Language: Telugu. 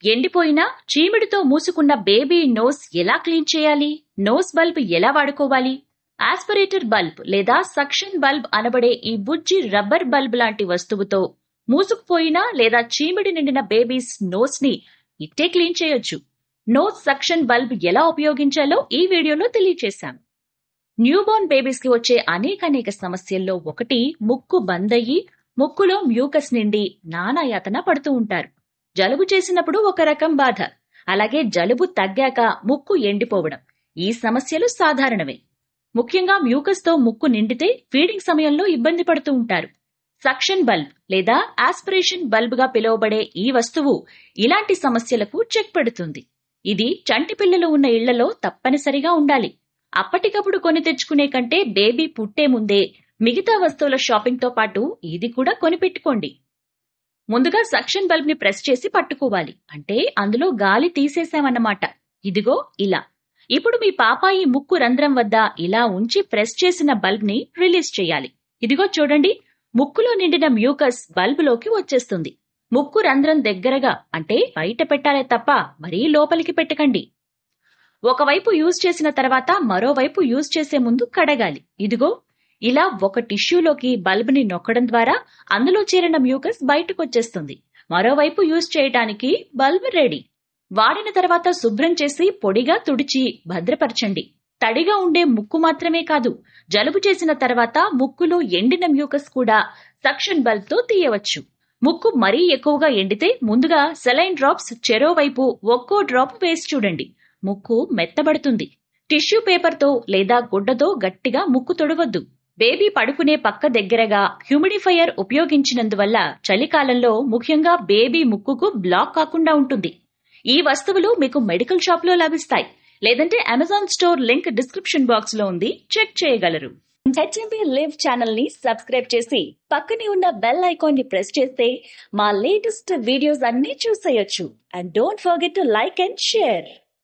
ఎండిపోయిన చీమిడితో మూసుకున్న బేబీ నోస్ ఎలా క్లీన్ చేయాలి? నోస్ బల్బ్ ఎలా వాడుకోవాలి? ఆస్పిరేటర్ బల్బ్ లేదా సక్షన్ బల్బ్ అనబడే ఈ బుజ్జి రబ్బర్ బల్బ్ లాంటి వస్తువుతో మూసుకుపోయిన లేదా చీమిడి నిండిన బేబీస్ నోస్ ని ఇట్టే క్లీన్ చేయొచ్చు. నోస్ సక్షన్ బల్బ్ ఎలా ఉపయోగించాలో ఈ వీడియోలో తెలియచేశాం. న్యూబోర్న్ బేబీస్ కి వచ్చే అనేక సమస్యల్లో ఒకటి ముక్కు బందయ్యి ముక్కులో మ్యూకస్ నిండి నానాయాతన పడుతూ ఉంటారు. జలుబు చేసినప్పుడు ఒక రకం బాధ, అలాగే జలుబు తగ్గాక ముక్కు ఎండిపోవడం, ఈ సమస్యలు సాధారణమే. ముఖ్యంగా మ్యూకస్ తో ముక్కు నిండితే ఫీడింగ్ సమయంలో ఇబ్బంది పడుతూ ఉంటారు. సక్షన్ బల్బ్ లేదా ఆస్పిరేషన్ బల్బ్ గా పిలువబడే ఈ వస్తువు ఇలాంటి సమస్యలకు చెక్ పెడుతుంది. ఇది చంటి పిల్లలు ఉన్న ఇళ్లలో తప్పనిసరిగా ఉండాలి. అప్పటికప్పుడు కొని తెచ్చుకునే కంటే బేబీ పుట్టే ముందే మిగతా వస్తువుల షాపింగ్ తో పాటు ఇది కూడా కొనిపెట్టుకోండి. ముందుగా సక్షన్ బల్బ్ ని ప్రెస్ చేసి పట్టుకోవాలి, అంటే అందులో గాలి తీసేశామన్నమాట. ఇదిగో ఇలా. ఇప్పుడు మీ పాపాయి ముక్కు రంధ్రం వద్ద ఇలా ఉంచి ప్రెస్ చేసిన బల్బ్ ని రిలీజ్ చేయాలి. ఇదిగో చూడండి, ముక్కులో నిండిన మ్యూకస్ బల్బులోకి వచ్చేస్తుంది. ముక్కు రంధ్రం దగ్గరగా, అంటే బయట పెట్టాలే తప్ప మరీ లోపలికి పెట్టకండి. ఒకవైపు యూజ్ చేసిన తర్వాత మరోవైపు యూజ్ చేసే ముందు కడగాలి. ఇదిగో ఇలా ఒక టిష్యూలోకి బల్బ్ ని నొక్కడం ద్వారా అందులో చేరిన మ్యూకస్ బయటకొచ్చేస్తుంది. మరోవైపు యూజ్ చేయడానికి బల్బ్ రెడీ. వాడిన తర్వాత శుభ్రం చేసి పొడిగా తుడిచి భద్రపరచండి. తడిగా ఉండే ముక్కు మాత్రమే కాదు, జలుబు చేసిన తర్వాత ముక్కులో ఎండిన మ్యూకస్ కూడా సక్షన్ బల్బ్ తో తీయవచ్చు. ముక్కు మరీ ఎక్కువగా ఎండితే ముందుగా సెలైన్ డ్రాప్స్ చెరోవైపు ఒక్కో డ్రాప్ వేసి చూడండి. ముక్కు మెత్తబడుతుంది. టిష్యూ పేపర్ తో లేదా గుడ్డతో గట్టిగా ముక్కు తొడవద్దు. బేబీ పడుకునే పక్క దగ్గరగా హ్యూమిడిఫైయర్ ఉపయోగించినందువల్ల చలికాలంలో ముఖ్యంగా బేబీ ముక్కుకు బ్లాక్ కాకుండా ఉంటుంది. ఈ వస్తువులు మీకు మెడికల్ షాప్ లో లభిస్తాయి, లేదంటే Amazon store link description box లో ఉంది, చెక్ చేయగలరు. హెచ్ఎంబీ లివ్ ఛానల్ ని సబ్స్క్రైబ్ చేసి పక్కనే ఉన్న బెల్ ఐకాన్ ని ప్రెస్ చేస్తే మా లేటెస్ట్ వీడియోస్ అన్ని చూసేయొచ్చు. And don't forget to like and share.